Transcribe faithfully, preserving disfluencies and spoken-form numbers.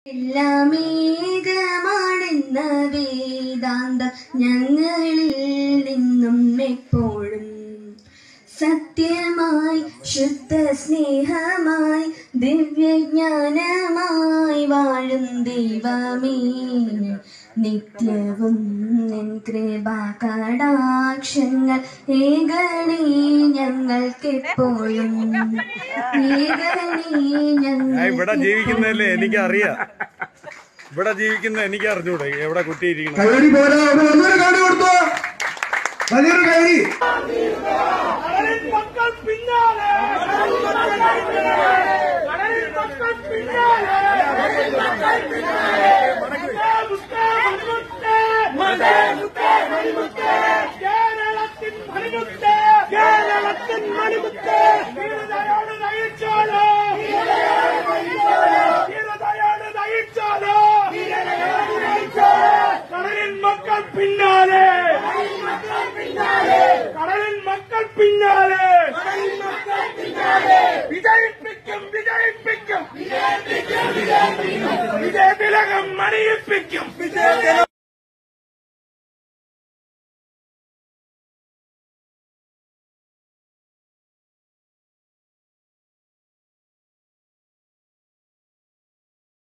എല്ലാമേകമാണെന്ന വേദാന്തം ഞങ്ങളിൽ നിന്നും എപ്പോഴും സത്യമായി ശുദ്ധ സ്നേഹമായി ദിവ്യജ്ഞാനമായി വാഴും ദൈവമേ, നിത്യവും നിൻ കൃപാകടാക്ഷങ്ങൾ ഏകണേ ഞങ്ങൾക്കെപ്പോഴും. ഇവിടെ ജീവിക്കുന്നതല്ലേ എനിക്കറിയാം, ഇവിടെ ജീവിക്കുന്ന എനിക്ക് അറിഞ്ഞൂടെ എവിടെ കുട്ടിയിരിക്കണം. കടലിൻ മക്കൾ പിന്നാലെ, കടലിൻ മക്കൾ പിന്നാലെ, വിജയിപ്പിക്കും വിജയിപ്പിക്കും വിജയ തിലകം മണിയിപ്പിക്കും.